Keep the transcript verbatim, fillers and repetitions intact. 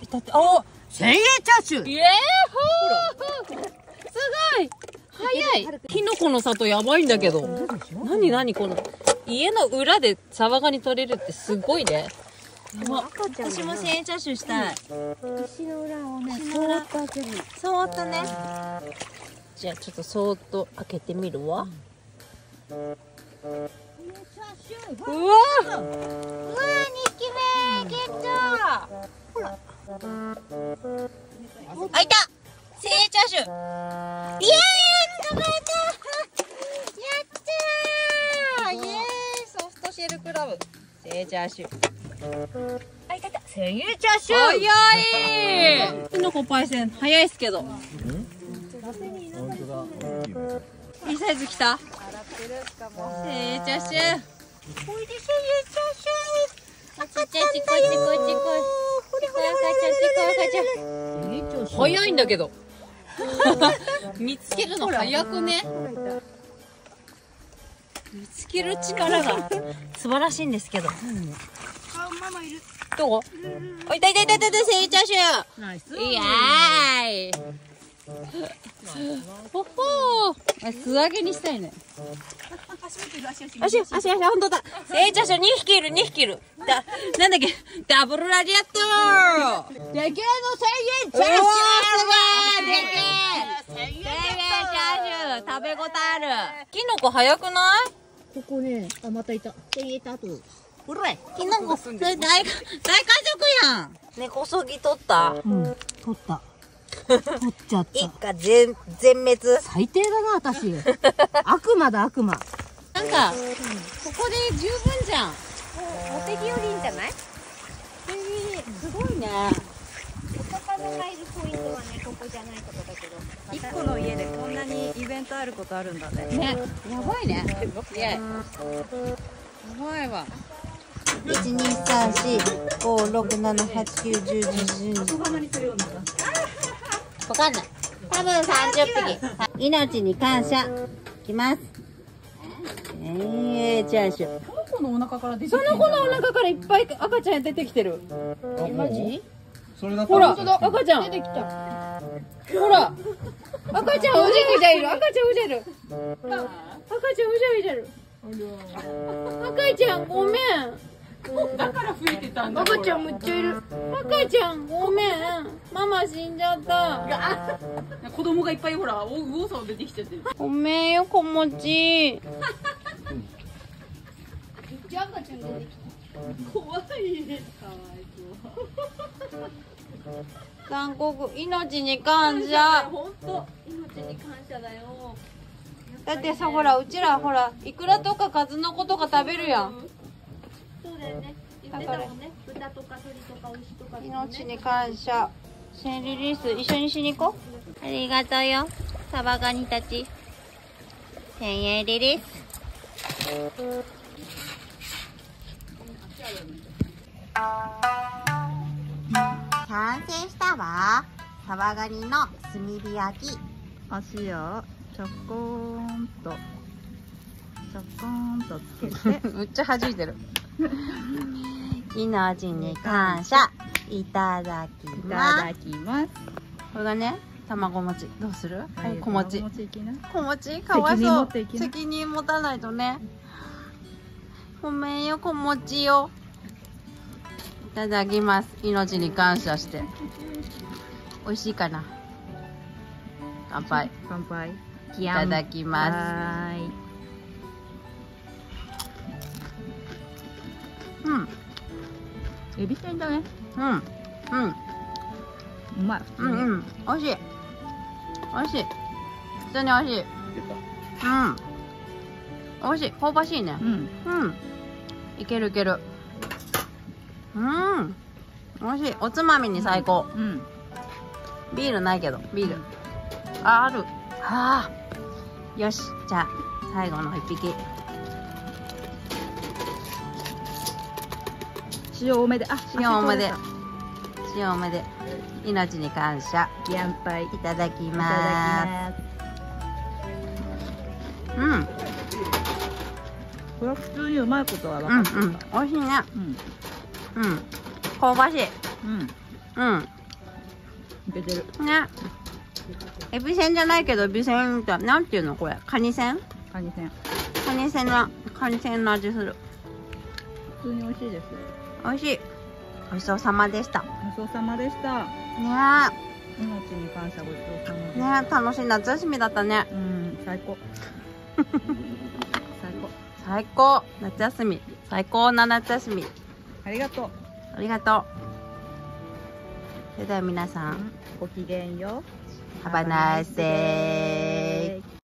たって、お、千円チャーシュー。イエーほー。すごい。早い。キノコの里やばいんだけど。なになにこの家の裏でサバガニ取れるってすごいね。私も千円チャーシューしたい。 石の裏をね、そーっと開ける。 そーっとね。じゃあちょっとそーっと開けてみるわ。うわー。うわー、にひきめゲット。ほら。あ、いた。千円チャーシュー。イエーイ、捕まえた。やったー。イエーイ、ソフトシェルクラブ。千円チャーシュー。あ、いたいた。千円チャーシュー。早い。キノコパイセン早いっすけど。いいサイズきた。千円チャーシュー。おいで千円チャーシュー。あちちちこいちこいちこい。早いんだけど。見つけるの早くね。見つける力が素晴らしいんですけど。 ママいる。 どこ？あ、いたいたいたいた、千円チャーシュー。 ナイス。 イエーイ。ほほー。素揚げにしたいね。足、足、足、ほんとだ。千円チャーシューにひきいる、にひきいる。だ、なんだっけ、ダブルラジアットー。でけえの千円チャーシュー。すごい。でけえ。千円チャーシュー。食べ応えある。キノコ早くない？ ここね、あ、またいた。千円たと。 ほら、キノコ、それ大、大家族やん。根こそぎ取った？ うん、取った。取っちゃった。 一家全、全滅。 最低だな、私。悪魔だ、悪魔。 なんか、ここで十分じゃん。 モテギよりいいんじゃない？ すごいね。 お魚がいるポイントはね、ここじゃないとこだけど。 一個の家でこんなにイベントあることあるんだね。 ね、やばいね。イエイ。やばいわ。いち、に、さん、し、ご、ろく、なな、はち、きゅう、じゅう、じゅういち、じゅうに。わかんない。多分さんじゅっぴき。命に感謝。いきます。えー、チャーシュー。 この子のお腹から出てきてる。 その子のお腹からいっぱい赤ちゃん出てきてる。 え、マジ？それだほら、赤ちゃん。出てきた。ほら。赤ちゃんうじゃうじゃいる。赤ちゃんうじゃいる。赤ちゃんうじゃうじゃる。赤ちゃんごめん。 だから増えてたんだ。 赤ちゃんむっちゃいる。赤ちゃんごめん。ママ死んじゃった。 子供がいっぱいほら、右往左往出てきちゃってる。 ごめんよ、子持ち。 めっちゃ赤ちゃん出てきた。 怖いね。かわいそう。 韓国、命に感謝。 本当、命に感謝だよ。 だってさ、ほら、うちらほら、イクラとか数の子とか食べるやん。 そうだよね。言ってたもんね。豚とか鶏とか牛とか、ね。 命に感謝。千リリース一緒にしに行こう。ありがとうよ、サバガニたち。千円リリース。完成したわ。サバガニの炭火焼き。 お塩をちょこーんとちょこーんとつけてめっちゃ弾いてる。命に感謝。いただきいます。 ただきます。 これがね、卵餅。どうする？はい、小餅。 小餅いきな。 小餅かわいそう。 責任持っていきな。 責任持たないとね。ごめんよ、小餅よ。いただきます。命に感謝して。美味しいかな。乾杯。 乾杯。 いただきます。 はーい。 うん。 エビ天だね。 うん。うん。 うまい。 うんうん。美味しい。美味しい。普通に美味しい。うん。美味しい。香ばしいね。 うん。 うん。いけるいける。うん。美味しい。おつまみに最高。 うん。 ビールないけど、ビール。あ、ある。はあ。よし。じゃあ、最後の一匹。 塩多めで。あ、 塩多めで。塩多めで。命に感謝。 乾杯。いいただきたまだきます。 す。うん。 これは普通にうまいことは分うんかった。 うん。美味しいね。 うん。 うん。香ばしい。 うん。 うんいけてる。 ね。エビせんじゃないけどエビせんってなんていうのこれ、カニせん？ カニせん。 カニせんのカニせんの味する。 普通に美味しいです。 美味しい。ごちそうさまでした。 ごちそうさまでした。 ね命に感謝、ごちそうさまです。 えねえ、楽しい夏休みだったね。 うん、最高。最高。 最高。夏休み最高な夏休み。 ありがとう。 ありがとう。それでは皆さん、 ごきげんよう。 Have a nice day.